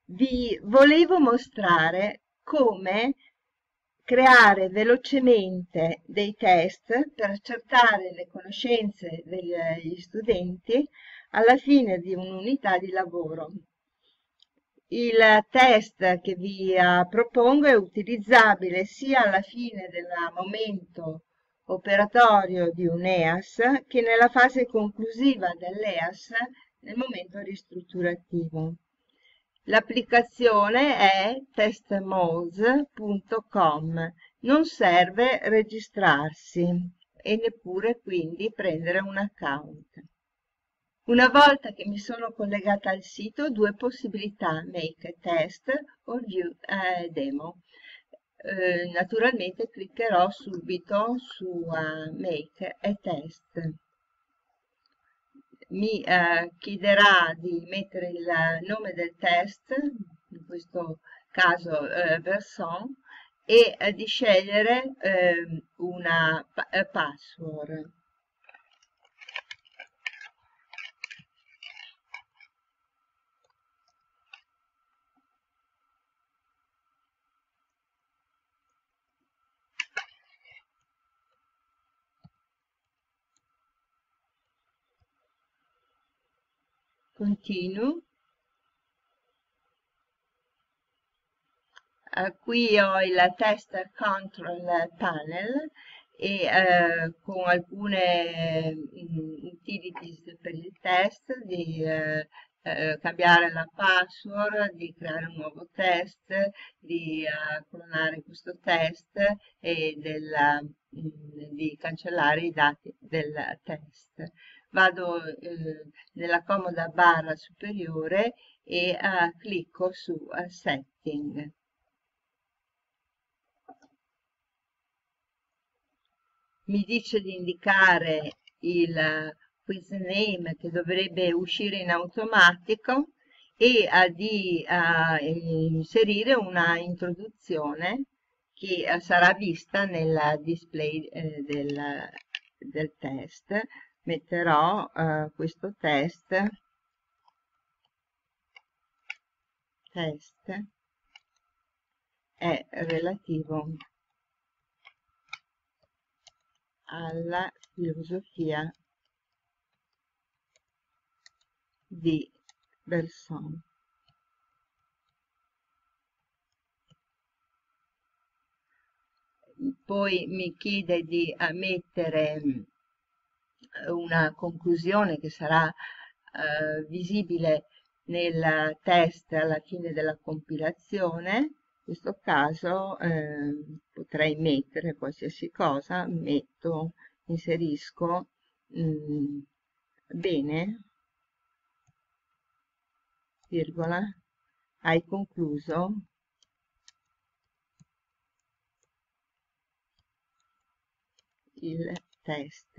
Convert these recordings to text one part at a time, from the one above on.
Vi volevo mostrare come creare velocemente dei test per accertare le conoscenze degli studenti alla fine di un'unità di lavoro. Il test che vi propongo è utilizzabile sia alla fine del momento operatorio di un EAS che nella fase conclusiva dell'EAS nel momento ristrutturativo. L'applicazione è testmose.com, non serve registrarsi e neppure quindi prendere un account. Una volta che mi sono collegata al sito, ho due possibilità: Make a Test o View a Demo. Naturalmente cliccherò subito su Make a Test. Mi chiederà di mettere il nome del test, in questo caso Verson, e di scegliere una password. Continuo. Qui ho il test control panel e con alcune utilities per il test di cambiare la password, di creare un nuovo test, di clonare questo test e di cancellare i dati del test. Vado nella comoda barra superiore e clicco su Setting. Mi dice di indicare il quiz name che dovrebbe uscire in automatico e di inserire una introduzione che sarà vista nel display del test. Metterò questo test è relativo alla filosofia di Bergson. Poi mi chiede di mettere una conclusione che sarà visibile nel test alla fine della compilazione. In questo caso potrei mettere qualsiasi cosa, inserisco bene, virgola, hai concluso il test.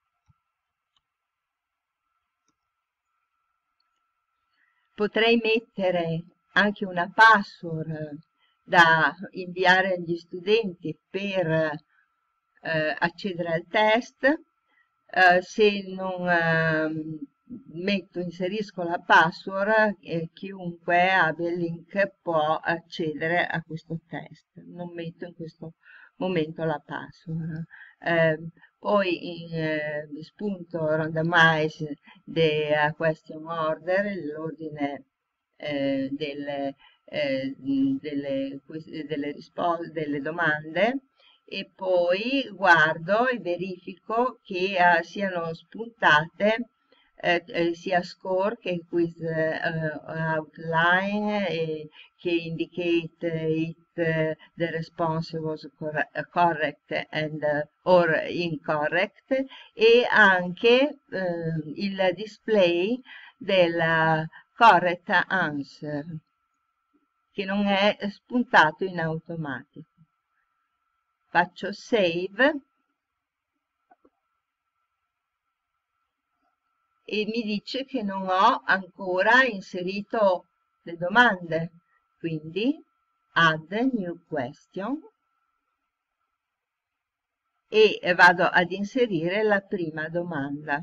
Potrei mettere anche una password da inviare agli studenti per accedere al test. Se non inserisco la password, chiunque abbia il link può accedere a questo test. Non metto in questo momento la password. Poi spunto randomize the question order, l'ordine delle domande, e poi guardo e verifico che siano spuntate sia score che quiz outline che indicate it the response was correct and or incorrect, e anche il display della correct answer che non è spuntato in automatico. Faccio save e mi dice che non ho ancora inserito le domande, quindi add new question e vado ad inserire la prima domanda.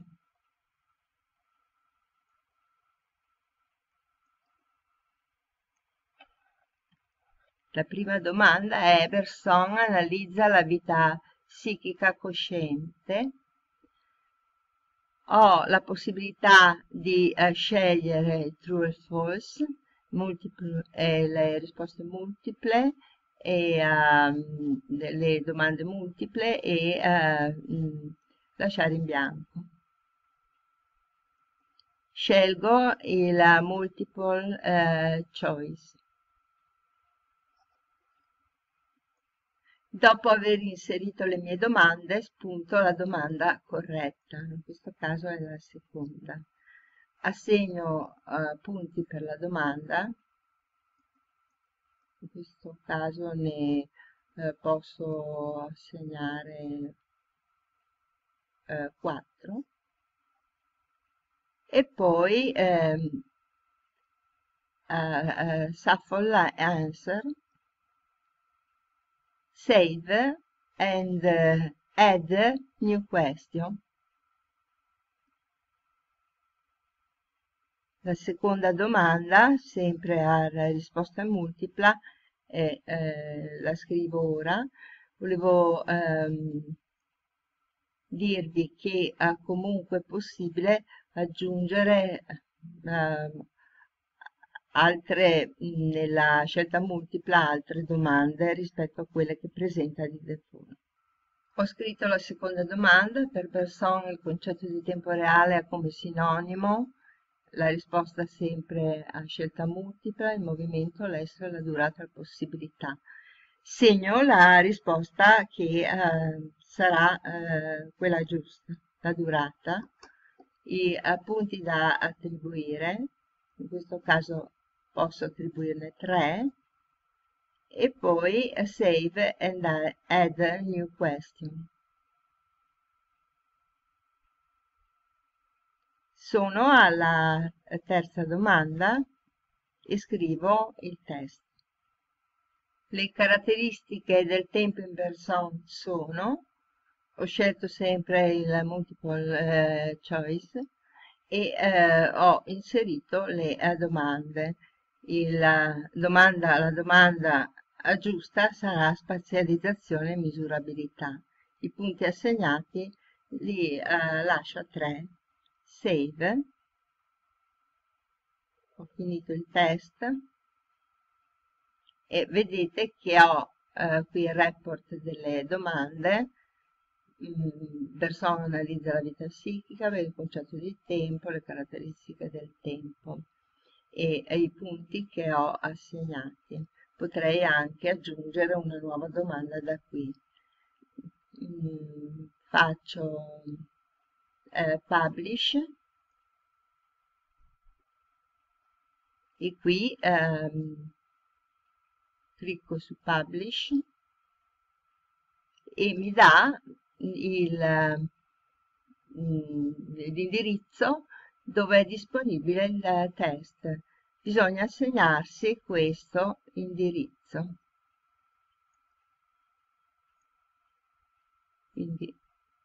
La prima domanda è: Bergson analizza la vita psichica cosciente. Ho la possibilità di scegliere true e false, le risposte multiple e le domande multiple e lasciare in bianco. Scelgo il multiple choice. Dopo aver inserito le mie domande, spunto la domanda corretta, in questo caso è la seconda. Assegno punti per la domanda, in questo caso ne posso assegnare 4 e poi shuffle answer, save and add new question. La seconda domanda, sempre a risposta multipla, la scrivo ora. Volevo dirvi che comunque è possibile aggiungere nella scelta multipla altre domande rispetto a quelle che presenta di default. Ho scritto la seconda domanda: per Bergson il concetto di tempo reale ha come sinonimo la risposta sempre a scelta multipla, il movimento, l'essere, la durata, la possibilità. Segno la risposta che sarà quella giusta, la durata, i punti da attribuire, in questo caso posso attribuirne 3, e poi save and add a new question. Sono alla terza domanda e scrivo il test. Le caratteristiche del tempo in Bergson sono, ho scelto sempre il multiple choice e ho inserito le domande. La domanda giusta sarà spazializzazione e misurabilità. I punti assegnati li lascio a 3. Save. Ho finito il test e vedete che ho qui il report delle domande. Bergson analizza la vita psichica, vede il concetto di tempo, le caratteristiche del tempo e i punti che ho assegnati. Potrei anche aggiungere una nuova domanda da qui. Faccio publish e qui clicco su publish e mi dà l'indirizzo dove è disponibile il test. Bisogna assegnarsi questo indirizzo. Quindi,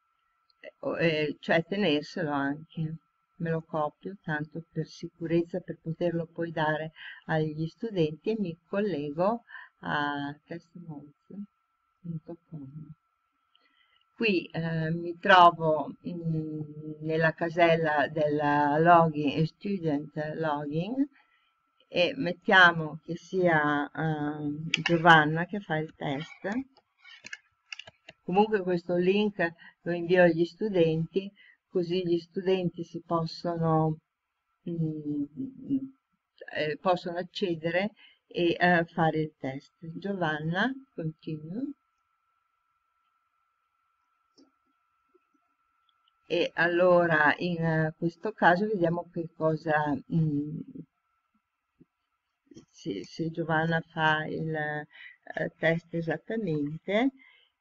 cioè tenerselo anche. Me lo copio tanto per sicurezza, per poterlo poi dare agli studenti, e mi collego a testmods.com. Qui mi trovo nella casella del login, student login, e mettiamo che sia Giovanna che fa il test. Comunque questo link lo invio agli studenti, così gli studenti si possono accedere e fare il test. Giovanna, continue. E allora in questo caso vediamo che cosa, se Giovanna fa il test esattamente,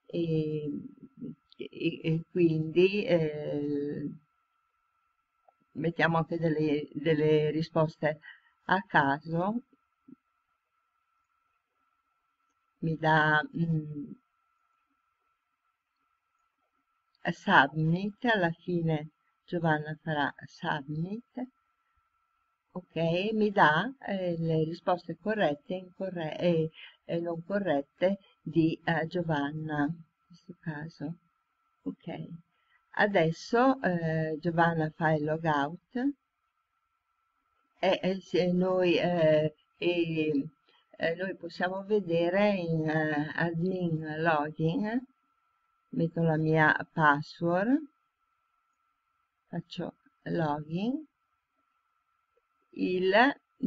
e quindi mettiamo anche delle risposte a caso. Mi dà submit, alla fine Giovanna farà submit, ok? Mi dà le risposte corrette e non corrette di Giovanna, in questo caso. Ok, adesso Giovanna fa il logout noi possiamo vedere in admin login, metto la mia password, faccio login, il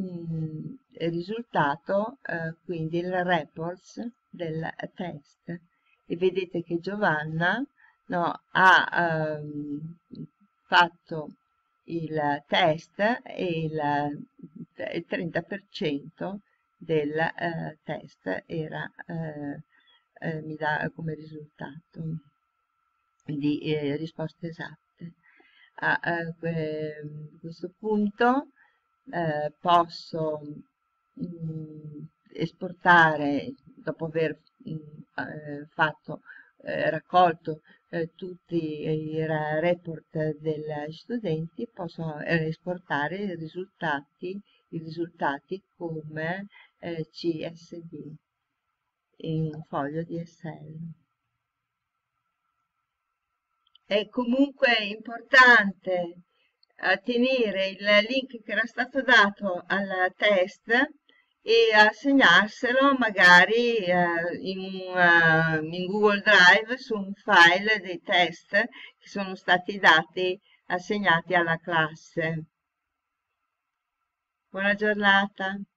risultato, quindi il reports del test. E vedete che Giovanna, no, ha fatto il test e il 30% del test mi dà come risultato di risposte esatte. A questo punto posso esportare, dopo aver raccolto tutti i report degli studenti, posso esportare i risultati come CSV in un foglio di Excel. È comunque importante tenere il link che era stato dato al test e assegnarselo magari in Google Drive su un file dei test che sono stati assegnati alla classe. Buona giornata.